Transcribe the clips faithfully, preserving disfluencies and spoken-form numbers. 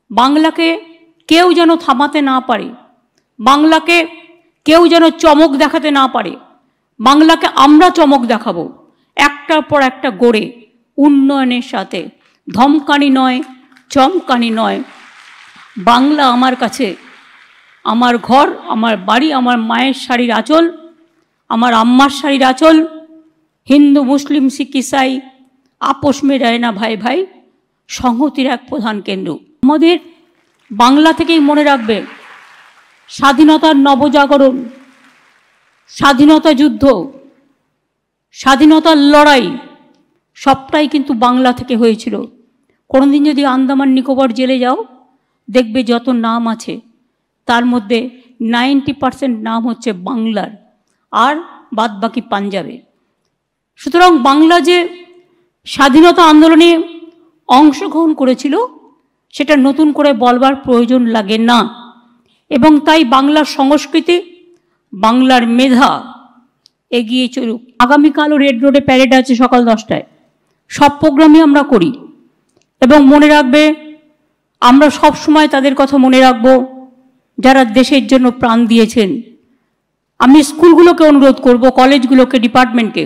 বাংলাকে কেউ যেন থামাতে না পারে, বাংলাকে কেউ যেন চমক দেখাতে না পারে। বাংলাকে আমরা চমক দেখাবো, একটার পর একটা গড়ে উন্নয়নের সাথে, ধমকানি নয়, চমকানি নয়। বাংলা আমার কাছে আমার ঘর, আমার বাড়ি, আমার মায়ের শাড়ির আঁচল, আমার আম্মার শাড়ির আঁচল। হিন্দু মুসলিম শিখ ইসাই আপোষ মে রয় না ভাই ভাই, সংহতির এক প্রধান কেন্দ্র। আমাদের বাংলা থেকেই মনে রাখবে, স্বাধীনতার নবজাগরণ, স্বাধীনতা যুদ্ধ, স্বাধীনতার লড়াই সবটাই কিন্তু বাংলা থেকে হয়েছিল। কোনোদিন যদি আন্দামান নিকোবর জেলে যাও, দেখবে যত নাম আছে তার মধ্যে নাইনটি পার্সেন্ট নাম হচ্ছে বাংলার, আর বাদ বাকি পাঞ্জাবে। সুতরাং বাংলা যে স্বাধীনতা আন্দোলনে অংশগ্রহণ করেছিল সেটা নতুন করে বলবার প্রয়োজন লাগে না। এবং তাই বাংলার সংস্কৃতি, বাংলার মেধা এগিয়ে চলুক। আগামীকালও রেড রোডে প্যারেড আছে সকাল দশটায়। সব প্রোগ্রামই আমরা করি এবং মনে রাখবে, আমরা সব সময় তাদের কথা মনে রাখব যারা দেশের জন্য প্রাণ দিয়েছেন। আমি স্কুলগুলোকে অনুরোধ করব, কলেজগুলোকে, ডিপার্টমেন্টকে,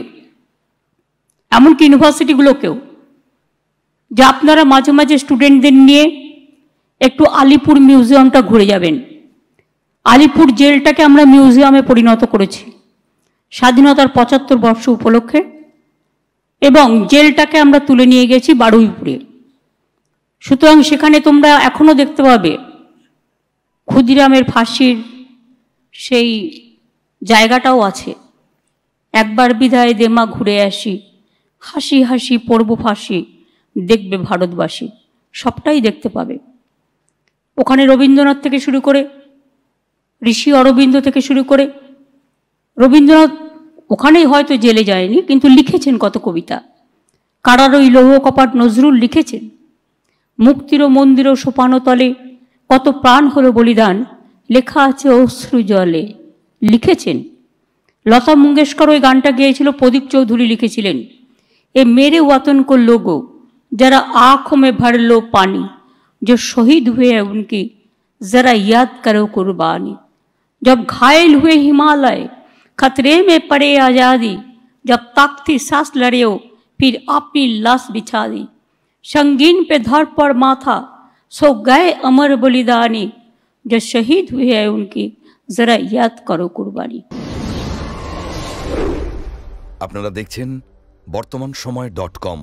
এমনকি ইউনিভার্সিটিগুলোকেও, যে আপনারা মাঝে মাঝে স্টুডেন্টদের নিয়ে একটু আলিপুর মিউজিয়ামটা ঘুরে যাবেন। আলিপুর জেলটাকে আমরা মিউজিয়ামে পরিণত করেছি স্বাধীনতার পঁচাত্তর বর্ষ উপলক্ষে, এবং জেলটাকে আমরা তুলে নিয়ে গেছি বারুইপুরে। সুতরাং সেখানে তোমরা এখনও দেখতে পাবে ক্ষুদিরামের ফাঁসির সেই জায়গাটাও আছে। একবার বিদায় দেমা ঘুরে আসি, হাসি হাসি পড়ব ফাঁসি, দেখবে ভারতবাসী, সবটাই দেখতে পাবে। ওখানে রবীন্দ্রনাথ থেকে শুরু করে, ঋষি অরবিন্দ থেকে শুরু করে, রবীন্দ্রনাথ ওখানেই হয়তো জেলে যায়নি, কিন্তু লিখেছেন কত কবিতা। কারারই লৌহ কপাট নজরুল লিখেছেন। মুক্তির মন্দির ও সোপানো তলে কত প্রাণ হলো বলিদান, লেখা আছে অশ্রু জলে, লিখেছেন। লতা মঙ্গেশকর ওই গানটা গেয়েছিল, প্রদীপ চৌধুরী লিখেছিলেন, এ মেরে ওয়াতন কো লোগো जरा आँखों में भर लो पानी, जो शहीद हुए हैं उनकी जरा याद करो कुर्बानी। जब घायल हुए हिमालय, खतरे में पड़े आज़ादी, जब ताकती सांस लड़े हो फिर अपनी लाश बिछा दी। संगीन पे धर पर माथा सो गए अमर बलिदानी, जो शहीद हुए हैं उनकी जरा याद करो कुर्बानी। আপনারা দেখছেন বর্তমান সময় ডট কম।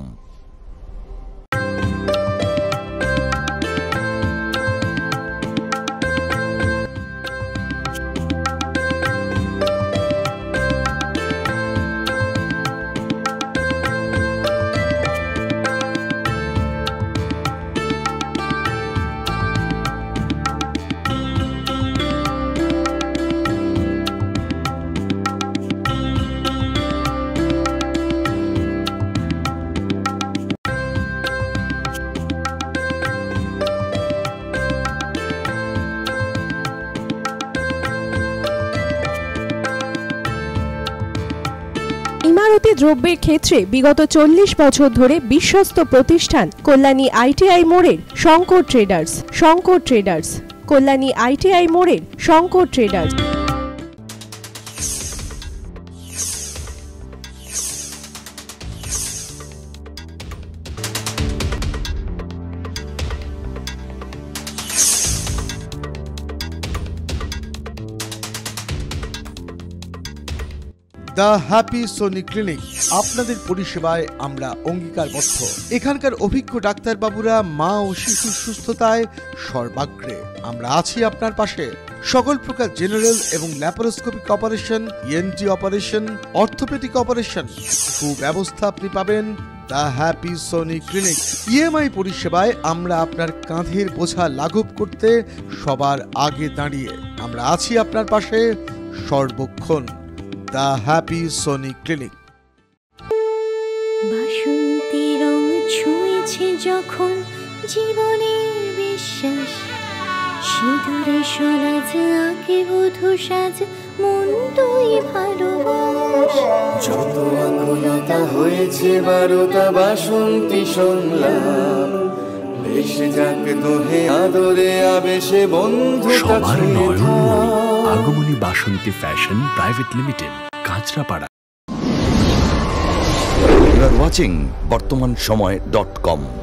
ইমারতি দ্রব্যের ক্ষেত্রে বিগত চল্লিশ বছর ধরে বিশ্বস্ত প্রতিষ্ঠান কল্যাণী আইটিআই মোড়ের Shankar traders. Shankar traders, Kalyani ITI মোড়ের Shankar traders. The happy Soni clinic, আপনাদের পরিষেবায় আমরা অঙ্গীকারবদ্ধ। এখানকার অভিজ্ঞ ডাক্তারবাবুরা মা ও শিশুর সুস্থতায় সর্বাগ্রে। আমরা আছি আপনার পাশে। সকল প্রকার জেনারেল এবং laparoscopic operation, ENT operation, orthopaedic operation সুব্যবস্থা আপনি পাবেন the happy Soni clinic. EMI পরিষেবায় আমরা আপনার কাঁধের বোঝা লাঘব করতে সবার আগে দাঁড়িয়ে। আমরা আছি আপনার পাশে সর্বক্ষণ। The happy Soni clinic. বাসন্তী রং ছুঁয়েছে যখন জীবনের বিশ্বাস, সিঁদুরে সরাজ আঁকে বধূ সাজ, মন তুই ভালোবাস। যত আকুলতা হয়েছে বারোটা বাসন্তী সংলাপ, এসে যাকে তোহে আদরে আবেশে বন্ধু সবার নয়নমণি Agamani Basanti fashion private limited, Kanchrapara. You are watching বর্তমান সময় ডট কম।